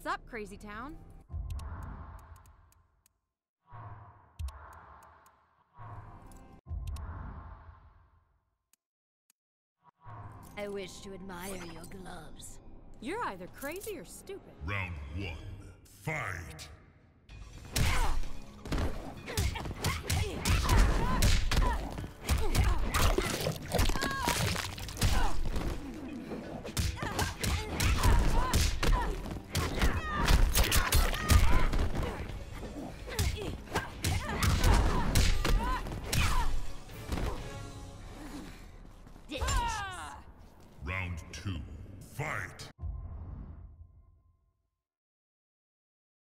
up, Crazy Town? I wish to admire your gloves. You're either crazy or stupid. Round 1. Fight!